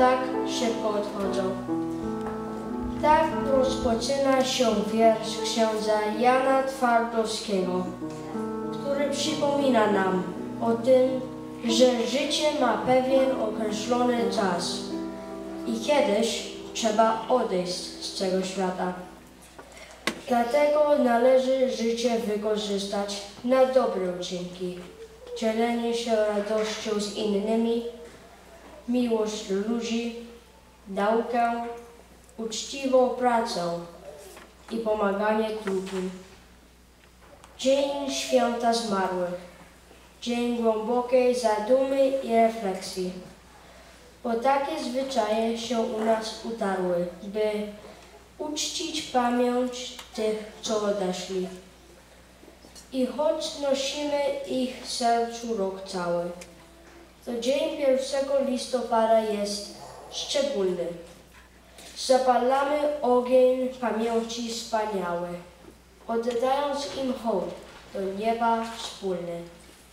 tak szybko odchodzą. Tak rozpoczyna się wiersz księdza Jana Twardowskiego, który przypomina nam o tym, że życie ma pewien określony czas i kiedyś trzeba odejść z tego świata. Dlatego należy życie wykorzystać na dobre uczynki, dzielenie się radością z innymi, miłość do ludzi, naukę, uczciwą pracę i pomaganie drugim. Dzień Święta Zmarłych, dzień głębokiej zadumy i refleksji, bo takie zwyczaje się u nas utarły, by uczcić pamięć tych, co odeszli. I choć nosimy ich w sercu rok cały, to dzień 1 listopada jest szczególny. Zapalamy ogień pamięci wspaniały, oddając im hołd do nieba wspólny.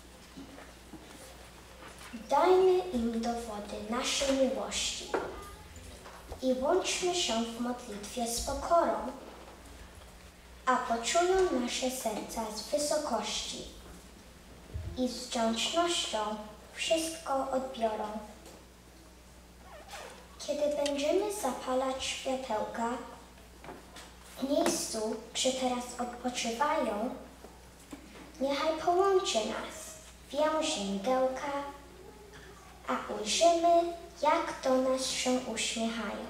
Dajmy im dowody naszej miłości i łączmy się w modlitwie z pokorą, a poczują nasze serca z wysokości i z wdzięcznością wszystko odbiorą. Kiedy będziemy zapalać światełka w miejscu, gdzie teraz odpoczywają, niechaj połączy nas więź mgiełka, a ujrzymy, jak do nas się uśmiechają.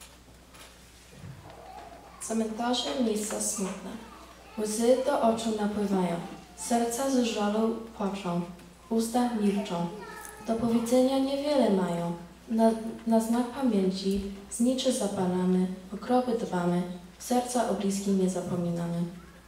Cmentarze miejsca smutne, łzy do oczu napływają, serca z żalu płaczą, usta milczą. Do powiedzenia niewiele mają, na znak pamięci zniczy zapalamy, o groby dbamy, serca o bliskim nie zapominamy.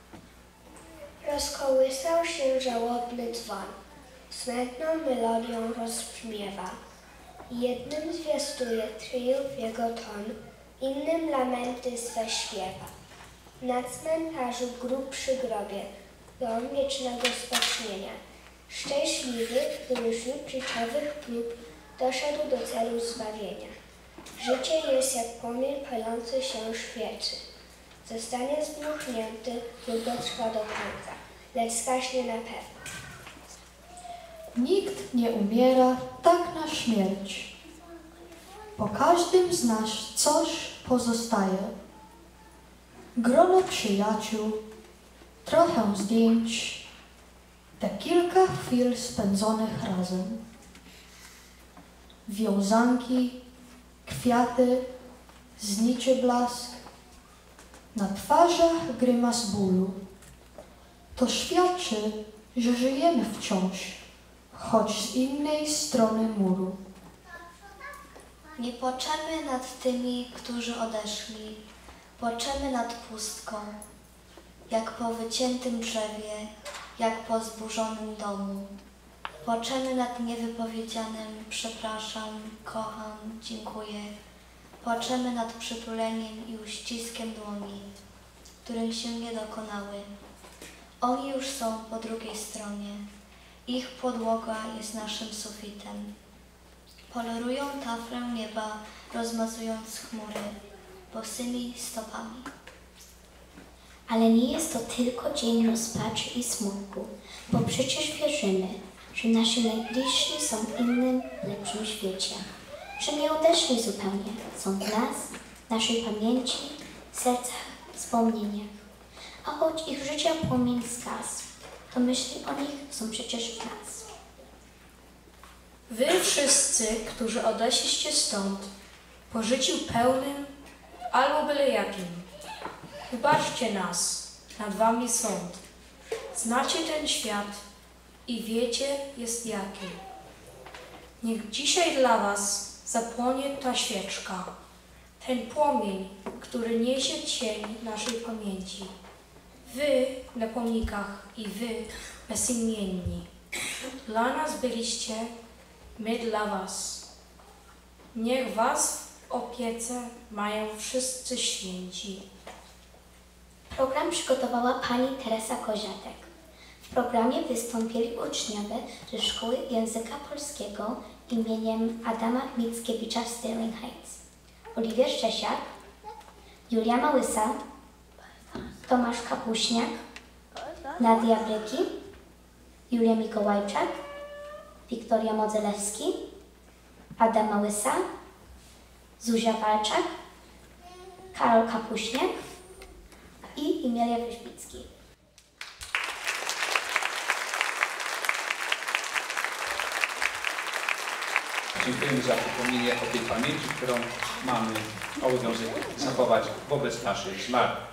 Rozkołysał się żałobny dzwon, smętną melodią rozbrzmiewa. Jednym zwiastuje triumf jego ton, innym lamenty swe śpiewa. Na cmentarzu grób przy grobie, dom wiecznego spocznienia. Szczęśliwy, który wśród życiowych prób doszedł do celu zbawienia. Życie jest jak płomień palący się świecy. Zostanie zdmuchnięty lub dotrwa do końca, lecz zgaśnie na pewno. Nikt nie umiera tak na śmierć. Po każdym z nas coś pozostaje. Grono przyjaciół, trochę zdjęć, te kilka chwil spędzonych razem. Wiązanki, kwiaty, zniczy blask, na twarzach grymas bólu. To świadczy, że żyjemy wciąż, choć z innej strony muru. Nie płaczemy nad tymi, którzy odeszli, płaczemy nad pustką, jak po wyciętym drzewie, jak po zburzonym domu. Płaczemy nad niewypowiedzianym przepraszam, kocham, dziękuję. Płaczemy nad przytuleniem i uściskiem dłoni, których się nie dokonały. Oni już są po drugiej stronie. Ich podłoga jest naszym sufitem. Polerują taflę nieba, rozmazując chmury bosymi stopami. Ale nie jest to tylko dzień rozpaczy i smutku, bo przecież wierzymy, że nasi najbliżsi są w innym, lepszym świecie, że nie odeszli zupełnie, są w nas, naszej pamięci, sercach, wspomnieniach. A choć ich życia płomień zgasł, to myśli o nich są przecież w nas. Wy wszyscy, którzy odeszliście stąd, po życiu pełnym albo byle jakim, wybaczcie nas, nad wami sąd. Znacie ten świat i wiecie jest jaki. Niech dzisiaj dla was zapłonie ta świeczka, ten płomień, który niesie cień naszej pamięci. Wy na pomnikach i wy bezimienni. Dla nas byliście, my dla was. Niech was w opiece mają wszyscy święci. Program przygotowała pani Teresa Koziatek. W programie wystąpili uczniowie ze Szkoły Języka Polskiego imieniem Adama Mickiewicza Sterling-Heinz, Oliwier Szczesiak, Julia Małysa, Tomasz Kapuśniak, Nadia Bryki, Julia Mikołajczak, Wiktoria Modzelewski, Adam Małysa, Zuzia Walczak, Karol Kapuśniak i Emilia Wróżbicki. Dziękujemy za przypomnienie o tej pamięci, którą mamy obowiązek zachować wobec naszych zmarłych.